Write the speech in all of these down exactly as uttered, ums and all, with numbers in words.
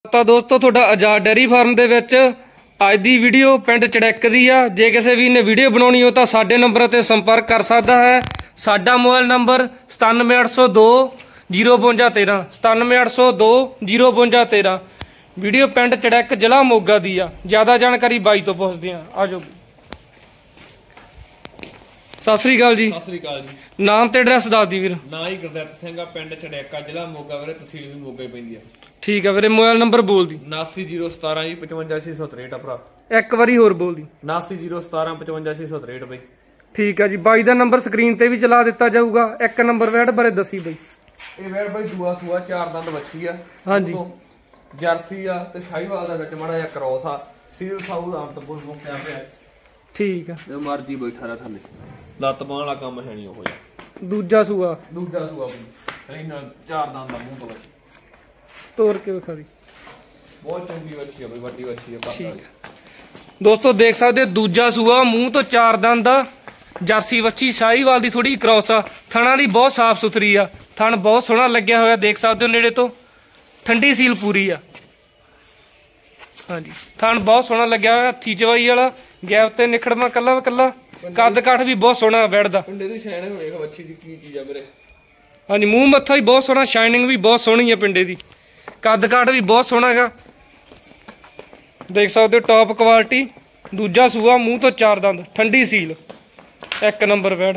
ਤਾਂ ਦੋਸਤੋ ਤੁਹਾਡਾ ਆਜ਼ਾਦ ਡੇਅਰੀ ਫਾਰਮ ਦੇ ਵਿੱਚ ਅੱਜ ਦੀ ਵੀਡੀਓ ਪਿੰਡ ਚੜੈਕ ਦੀ ਆ। ਜੇ ਕਿਸੇ ਵੀ ਨੇ ਵੀਡੀਓ ਬਣਾਉਣੀ ਹੋ ਤਾਂ ਸਾਡੇ ਨੰਬਰ ਤੇ ਸੰਪਰਕ ਕਰ ਸਕਦਾ ਹੈ। ਸਾਡਾ ਮੋਬਾਈਲ ਨੰਬਰ ਸਤਾਨਵੇਂ ਅੱਠ ਸੌ ਦੋ ਜ਼ੀਰੋ ਬਵੰਜਾ ਤੇਰਾਂ ਸਤਾਨਵੇਂ ਅੱਠ ਸੌ ਦੋ ਜ਼ੀਰੋ ਬਵੰਜਾ ਤੇਰਾਂ। ਵੀਡੀਓ ਪਿੰਡ ਚੜੈਕ ਜ਼ਿਲ੍ਹਾ ਮੋਗਾ ਦੀ ਆ। ਜ਼ਿਆਦਾ ਜਾਣਕਾਰੀ ਬਾਈ ਤੋਂ ਪੁੱਛਦੇ ਆ। ਆਜੋ। ਸਤਿ ਸ੍ਰੀ ਅਕਾਲ ਜੀ। ਸਤਿ ਸ੍ਰੀ ਅਕਾਲ ਜੀ। ਨਾਮ ਤੇ ਐਡਰੈਸ ਦੱਸ ਦੀ ਵੀਰ। ਨਾਂ ਹੀ ਗੁਰਦਿੱਤ ਸਿੰਘ ਆ, ਪਿੰਡ ਚੜੈਕਾ, ਜ਼ਿਲ੍ਹਾ ਮੋਗਾ ਵੀਰੇ, ਤਹਿਸੀਲ ਵੀ ਮੋਗਾ ਹੀ ਪੈਂਦੀ ਆ। ਠੀਕ ਆ ਵੀਰੇ, ਮੋਬਾਈਲ ਨੰਬਰ ਬੋਲ ਦੀ। ਉਨਾਸੀ ਜ਼ੀਰੋ ਸਤਾਰਾਂ ਜੀ ਪਚਵੰਜਾ ਛੇ ਸੌ ਤਰੇਹਠ ਆ ਭਰਾ। ਇੱਕ ਵਾਰੀ ਹੋਰ ਬੋਲ ਦੀ। ਉਨਾਸੀ ਜ਼ੀਰੋ ਸਤਾਰਾਂ ਪਚਵੰਜਾ ਛੇ ਸੌ ਤਰੇਹਠ ਬਈ। ਠੀਕ ਆ ਜੀ, ਬਾਈ ਦਾ ਨੰਬਰ ਸਕਰੀਨ ਤੇ ਵੀ ਚਲਾ ਦਿੱਤਾ ਜਾਊਗਾ। ਇੱਕ ਨੰਬਰ ਵੈਡ ਬਾਰੇ ਦੱਸੀ ਬਈ। ਇਹ ਵੈੜ ਬਈ ਦੂਆ ਸੂਆ, ਚਾਰ ਦੰਦ ਵੱਛੀ ਆ। ਹਾਂਜੀ, ਜਰਸੀ ਆ ਤੇ ਸ਼ਾਹੀਵਾਲ ਦਾ ਵਿੱਚ ਮਾੜਾ ਜਿਹਾ ਕ੍ਰੋਸ ਆ। ਸੀਲ ਸਾਊ ਆਮ ਤੋਂ ਬੋਲ ਮੁੱਕਿਆ ਪਿਆ। ਠੀਕ ਆ, ਤੇ ਮਰਜੀ ਬੈਠਾ ਰਹਾ ਥੱਲੇ, ਲੱਤ ਬਾਹ ਵਾਲਾ ਕੰਮ ਹੈ ਨਹੀਂ ਉਹ ਜਿਹਾ। ਦੂਜਾ ਸੂਆ ਦੂਜਾ ਸੂਆ ਬਈ ਇਹਨਾਂ ਚਾਰ ਦੰਦ ਦਾ ਮੂੰਹ ਤੋਂ ਵੱਛੀ ਤੋੜ ਕੇ ਵਿਖਾ ਦੀ। ਬਹੁਤ ਚੰਗੀ ਵੱਛੀ ਆ ਬਈ, ਵੱਡੀ ਵੱਛੀ ਆ। ਠੀਕ ਦੋਸਤੋ ਦੇਖ ਸਕਦੇ ਦੂਜਾ ਸੂਆ, ਮੂੰਹ ਤੋਂ ਚਾਰ ਦੰਦ ਦਾ ਜਰਸੀ ਵੱਛੀ, ਸ਼ਾਹੀਵਾਲ ਦੀ ਥੋੜੀ ਕ੍ਰੋਸ ਆ। ਥਣਾ ਦੀ ਬਹੁਤ ਸਾਫ ਸੁਥਰੀ ਆ। ਥਣ ਬਹੁਤ ਸੋਹਣਾ ਲੱਗਿਆ ਹੋਇਆ, ਦੇਖ ਸਕਦੇ ਹੋ ਨੇੜੇ ਤੋਂ। ਠੰਡੀ ਸੀਲ ਪੂਰੀ ਆ। ਹਾਂਜੀ, ਥਣ ਬਹੁਤ ਸੋਹਣਾ ਲੱਗਿਆ ਹੋਇਆ, ਹੱਥੀ ਚਵਾਈ ਵਾਲਾ। ਗੈਪ ਤੇ ਨਿਖੜਵਾ ਕੱਲਾ ਕੱਲਾ। ਕੱਦ ਕਾਠ ਵੀ ਬਹੁਤ ਸੋਹਣਾ ਬੈਠਦਾ। ਪਿੰਡੇ ਦੀ ਸ਼ਾਇਨਿੰਗ ਵੇਖ ਵੱਛੀ ਦੀ ਕੀ ਚੀਜ਼ ਆ ਵੀਰੇ। ਹਾਂਜੀ, ਮੂੰਹ ਮੱਥਾ ਵੀ ਬਹੁਤ ਸੋਹਣਾ, ਸ਼ਾਈਨਿੰਗ ਵੀ ਬਹੁਤ ਸੋਹਣੀ ਹੈ ਪਿੰਡੇ ਦੀ। ਕੱਦ ਕਾਠ ਵੀ ਬਹੁਤ ਸੋਹਣਾ ਹੈਗਾ, ਦੇਖ ਸਕਦੇ ਹੋ। Top quality. ਦੂਜਾ ਸੂਆ, ਮੂੰਹ ਤੋਂ ਚਾਰ ਦੰਦ, ਠੰਡੀ ਸੀਲ, ਇੱਕ ਨੰਬਰ ਵੈੜ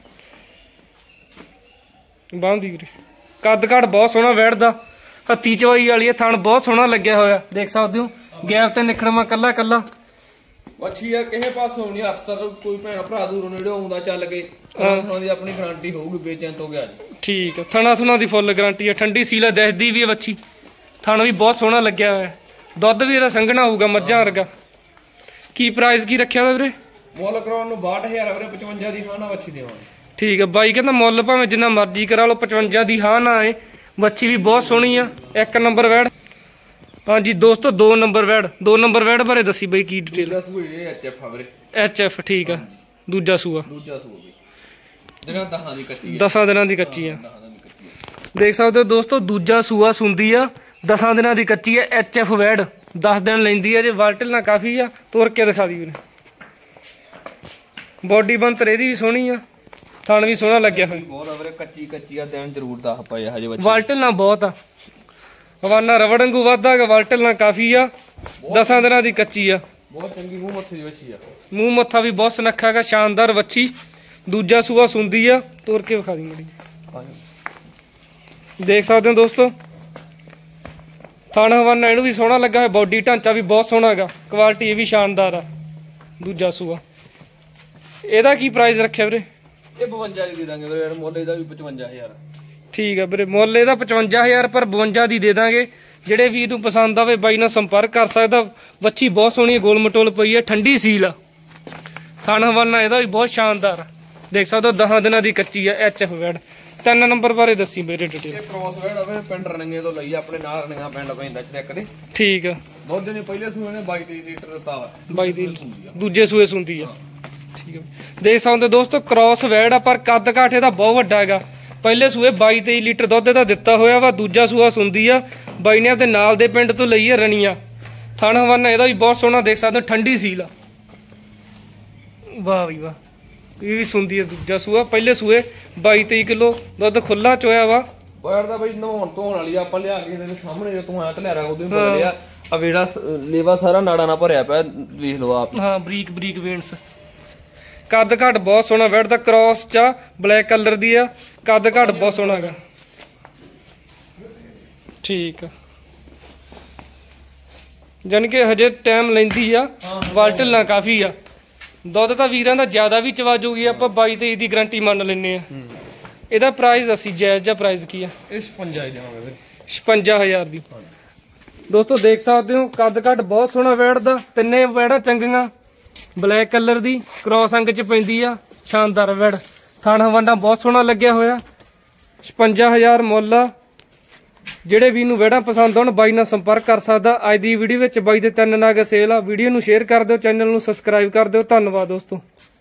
ਬਾਂਦੀ ਵੀਰੇ। ਕੱਦ ਕਾਠ ਬਹੁਤ ਸੋਹਣਾ ਵੈੜਦਾ, ਹੱਥੀ ਚਵਾਈ ਵਾਲੀ ਹੈ। ਥਣ ਬਹੁਤ ਸੋਹਣਾ ਲੱਗਿਆ ਹੋਇਆ, ਦੇਖ ਸਕਦੇ ਹੋ। ਗੈਪ ਤੇ ਨਿਖੜਵਾ ਕੱਲਾ ਕੱਲਾ ਵੱਛੀ ਆ। ਕਿਸੇ ਪਾਸੋਂ ਨਹੀਂ ਹਸਤਾ ਕੋਈ ਭੈਣ ਭਰਾ ਦੂਰੋਂ ਨੇੜੇ ਆਉਂਦਾ ਚੱਲ ਕੇ ਉਹਨਾਂ ਦੀ ਆਪਣੀ ਗਾਰੰਟੀ ਹੋਊਗੀ, ਵੇਚਣ ਤੋਂ ਗਿਆ ਜੀ। ਠੀਕ ਹੈ, ਥਣਾ ਥੁਣਾ ਦੀ ਫੁੱਲ ਗਾਰੰਟੀ ਹੈ। ਠੰਡੀ ਸੀਲ ਦਿਖਦੀ ਵੀ ਹੈ ਵੱਛੀ। ਥਣ ਵੀ ਬਹੁਤ ਸੋਹਣਾ ਲੱਗਿਆ ਹੋਇਆ। ਦੁੱਧ ਵੀ ਇਹਦਾ ਸੰਘਣਾ ਹੋਊਗਾ ਮੱਝਾਂ ਵਰਗਾ। ਕੀ ਪ੍ਰਾਈਸ ਕੀ ਰੱਖਿਆ ਵੀਰੇ? ਮੁੱਲ ਕਰਾਉਣ ਨੂੰ ਬਾਹਠ ਹਜ਼ਾਰ ਵੀਰੇ, ਪਚਵੰਜਾ ਦੀ ਹਾਂ ਨਾ ਵੱਛੀ ਦੇਵਾਂਗੇ। ਠੀਕ ਹੈ ਬਾਈ ਕਹਿੰਦਾ ਮੁੱਲ ਭਾਵੇਂ ਜਿੰਨਾ ਮਰਜ਼ੀ ਕਰਾ ਲਓ, ਪਚਵੰਜਾ ਦੀ ਹਾਂ ਨਾ ਏ। ਵੱਛੀ ਵੀ ਬਹੁਤ ਸੋਹਣੀ ਆ, ਇੱਕ ਨੰਬਰ ਵੈੜ। ਹਾਂਜੀ ਦੋਸਤੋ, ਦੋ ਨੰਬਰ ਵੈੜ। ਦੋ ਨੰਬਰ ਵੈੜ ਬਾਰੇ ਦੱਸੀ ਬਈ ਕੀ ਡਿਟੇਲ। ਦੂਜਾ ਸੂਆ ਇਹ ਐਚ ਐਫ ਆ ਵੀਰੇ। ਐਚ ਐਫ ਠੀਕ ਆ। ਦੂਜਾ ਸੂਆ ਦੂਜਾ ਸੂਆ ਬਈ ਦਿਨਾਂ ਦਹਾਂ ਦੀ ਕੱਚੀ ਆ। ਦਸਾਂ ਦਿਨਾਂ ਦੀ ਕੱਚੀ ਆ। ਦਹਾਂ ਦੀ ਕੱਚੀ ਆ, ਦੇਖ ਸਕਦੇ ਹੋ ਦੋਸਤੋ। ਦੂਜਾ ਸੂਆ ਸੁੰਦੀ ਆ, ਦਸਾਂ ਦਿਨਾਂ ਦੀ ਕੱਚੀ ਆ। ਐਚ ਐਫ ਵੈੜ ਦਸ ਦਿਨ ਲੈਂਦੀ ਆ ਜੇ। ਵਾਲਟਲ ਨਾ ਕਾਫੀ ਆ। ਤੋਰ ਕੇ ਦਿਖਾ ਦੀ ਵੀਰੇ। ਬੋਡੀ ਬੰਤਰ ਇਹਦੀ ਵੀ ਸੋਹਣੀ ਆ। ਥਣ ਵੀ ਸੋਹਣਾ ਲੱਗਿਆ ਹੋਇਆ। ਬਹੁਤ ਆ ਵੀਰੇ, ਕੱਚੀ ਕੱਚੀ ਆ। ਦਿਨ ਜ਼ਰੂਰ ਦਸ ਪਏ ਹਜੇ ਵੱਛੀ। ਵਾਲਟਲ ਨਾ ਬਹੁਤ ਆ। ਹਵਾਨਾ ਰਵੜ ਵਾਂਗੂ ਵੱਧਦਾ ਗਾ। ਵਾਲਟਲ ਨਾ ਕਾਫੀ ਆ। ਦਸਾਂ ਦਿਨਾਂ ਦੀ ਕੱਚੀ ਆ। ਬਹੁਤ ਚੰਗੀ ਮੂੰਹ ਮੱਥੇ ਦੀ ਵੱਛੀ ਆ। ਮੂੰਹ ਮੱਥਾ ਵੀ ਬਹੁਤ ਸੁਨੱਖਾ ਗਾ, ਸ਼ਾਨਦਾਰ ਵੱਛੀ। ਦੂਜਾ ਸੂਆ ਸੁੰਦੀ ਆ। ਤੋਰ ਕੇ ਵਿਖਾ ਦੀ ਮੜੀ। ਦੇਖ ਸਕਦੇ ਹੋ ਦੋਸਤੋ, ਥਣ ਹਵਾਨਾ ਇਹਨੂੰ ਵੀ ਸੋਹਣਾ ਲੱਗਾ ਹੋਇਆ। ਬੋਡੀ ਢਾਂਚਾ ਵੀ ਬਹੁਤ ਸੋਹਣਾ ਹੈਗਾ। ਕੁਆਲਿਟੀ ਇਹ ਵੀ ਸ਼ਾਨਦਾਰ ਆ। ਦੂਜਾ ਸੂਆ। ਇਹਦਾ ਕੀ ਪ੍ਰਾਈਸ ਰੱਖਿਆ ਵੀਰੇ? ਇਹ ਬਵੰਜਾ ਦੀ ਦੇ ਦਾਂਗੇ ਵੀਰੇ। ਮੁੱਲ ਇਹਦਾ ਵੀ ਪਚਵੰਜਾ ਹਜ਼ਾਰ। ਠੀਕ ਆ ਵੀਰੇ, ਮੁੱਲ ਇਹਦਾ ਪਚਵੰਜਾ ਹਜ਼ਾਰ, ਪਰ ਬਵੰਜਾ ਦੀ ਦੇ ਦਾਂਗੇ। ਜਿਹੜੇ ਵੀਰ ਨੂੰ ਪਸੰਦ ਆਵੇ ਬਾਈ ਨਾਲ ਸੰਪਰਕ ਕਰ ਸਕਦਾ। ਵੱਛੀ ਬਹੁਤ ਸੋਹਣੀ, ਗੋਲ ਮਟੋਲ ਪਈ ਹੈ, ਠੰਡੀ ਸੀਲ ਆ। ਥਣ ਹਵਾਨਾ ਇਹਦਾ ਵੀ ਬਹੁਤ ਸ਼ਾਨਦਾਰ ਆ। ਦੇਖ ਸਕਦੇ ਹੋ, ਦਸਾਂ ਦਿਨਾਂ ਦੀ ਕੱਚੀ ਆ। ਐਚ ਐਫ ਵੈੜ। ਤਿੰਨ ਨੰਬਰ ਬਾਰੇ ਦੱਸੀ ਮੇਰੇ ਡਿਟੇਲ। ਇਹ ਕ੍ਰੋਸ ਵੈੜ ਹੋਵੇ, ਪਿੰਡ ਰਣੀਏ ਤੋਂ ਲਈ, ਆਪਣੇ ਨਾਲ ਰਣੀਆਂ ਪਿੰਡ ਪੈਂਦਾ ਚੜੈਕ ਦੇ। ਠੀਕ ਆ। ਦੁੱਧ ਨੇ ਪਹਿਲੇ ਸੂਏ ਨੇ ਬਾਈ ਤੇਈ ਲੀਟਰ ਦਿੱਤਾ ਵਾ। ਬਾਈ ਦੀ ਦੂਜੇ ਸੂਏ ਸੁੰਦੀ ਆ। ਠੀਕ ਆ, ਦੇਖ ਸਕਦੇ ਦੋਸਤੋ। ਕ੍ਰੋਸ ਵੈੜ ਆ, ਪਰ ਕੱਦ ਕਾਠ ਇਹਦਾ ਬਹੁਤ ਵੱਡਾ ਹੈਗਾ। ਪਹਿਲੇ ਸੂਏ ਬਾਈ ਤੇਈ ਲੀਟਰ ਦੁੱਧ ਇਹਦਾ ਦਿੱਤਾ ਹੋਇਆ ਵਾ। ਦੂਜਾ ਸੂਆ ਸੁੰਦੀ ਆ। ਬਾਈ ਨੇ ਆਪਦੇ ਨਾਲ ਦੇ ਪਿੰਡ ਤੋਂ ਲਈ ਆ, ਰਣੀਆਂ। ਥਣ ਹਵਾਨਾ ਇਹਦਾ ਵੀ ਬਹੁਤ ਸੋਹਣਾ, ਦੇਖ ਸਕਦੇ ਹੋ। ਠੰਡੀ ਸੀਲ ਆ। ਵਾਹ ਵੀ ਵਾਹ, ਇਹ ਵੀ ਸੁੰਦੀ ਆ। ਦੂਜਾ ਸੂਆ। ਪਹਿਲੇ ਸੂਏ ਬਾਈ ਤੇਈ ਕਿਲੋ ਦੁੱਧ ਖੁੱਲਾ ਚੋਇਆ ਵਾ। ਵੈੜ ਦਾ ਬਈ ਨਹਾਉਣ ਧੋਣ ਵਾਲੀ ਆਪਾਂ ਲਿਆ ਕੇ ਇਹਦੇ ਸਾਹਮਣੇ ਜੇ ਤੂੰ ਆ ਧਲਿਆਰਾ ਉਦੋਂ ਹੀ ਬੋਲ ਲਿਆ। ਆ ਵੇੜਾ ਲੇਵਾ ਸਾਰਾ ਨਾੜਾ ਨਾਲ ਭਰਿਆ ਪਿਆ, ਵੇਖ ਲਓ ਆਪ। ਹਾਂ, ਬਰੀਕ ਬਰੀਕ ਵੇਨਸ। ਕੱਦ ਘੱਟ ਬਹੁਤ ਸੋਹਣਾ ਵੈੜ ਦਾ। ਕ੍ਰੋਸ ਚ ਬਲੈਕ ਕਲਰ ਦੀ ਆ। ਕੱਦ ਘੱਟ ਬਹੁਤ ਸੋਹਣਾ ਹੈਗਾ। ਠੀਕ ਆ, ਜਾਣੀ ਕਿ ਹਜੇ ਟਾਈਮ ਲੈਂਦੀ ਆ। ਵਾਲਟਲ ਨਾ ਕਾਫੀ ਆ। ਦੁੱਧ ਤਾਂ ਵੀਰਾਂ ਦਾ ਜ਼ਿਆਦਾ ਵੀ ਚਵਾ ਜੂਗੀ। ਆਪਾਂ ਬਾਈ ਤੇਈ ਦੀ ਗਰੰਟੀ ਮੰਨ ਲੈਂਦੇ ਆ। ਇਹਦਾ ਪ੍ਰਾਈਸ ਅਸੀਂ ਜਾਇਜ਼ ਜਿਹਾ ਪ੍ਰਾਈਸ ਕੀ ਆ? ਇਹ ਛਪੰਜਾ ਹੀ ਦੇਵਾਂਗੇ ਵੀਰੇ। ਛਪੰਜਾ ਹਜ਼ਾਰ ਦੀ। ਦੋਸਤੋ ਦੇਖ ਸਕਦੇ ਹੋ, ਕੱਦ ਘੱਟ ਬਹੁਤ ਸੋਹਣਾ ਵੈੜ ਦਾ। ਤਿੰਨੇ ਵੈੜਾਂ ਚੰਗੀਆਂ, ਬਲੈਕ ਕਲਰ ਦੀ, ਕ੍ਰੋਸ ਅੰਗ ਚ ਪੈਂਦੀ ਆ। ਸ਼ਾਨਦਾਰ ਵੈੜ। ਥਣ ਹਵਾਨਾ ਬਹੁਤ ਸੋਹਣਾ ਲੱਗਿਆ ਹੋਇਆ। ਛਪੰਜਾ ਹਜ਼ਾਰ ਮੁੱਲ ਆ। ਜਿਹੜੇ ਵੀ ਨੂੰ ਵੈੜਾਂ ਪਸੰਦ ਆਉਣ ਬਾਈ ਨਾਲ ਸੰਪਰਕ ਕਰ ਸਕਦਾ। ਅੱਜ ਦੀ ਵੀਡੀਓ ਵਿੱਚ ਬਾਈ ਦੇ ਤਿੰਨ ਨਾਗ ਸੇਲ ਆ। ਵੀਡੀਓ ਨੂੰ ਸ਼ੇਅਰ ਕਰ ਦਿਓ, ਚੈਨਲ ਨੂੰ ਸਬਸਕ੍ਰਾਈਬ ਕਰ ਦਿਓ। ਧੰਨਵਾਦ ਦੋਸਤੋ।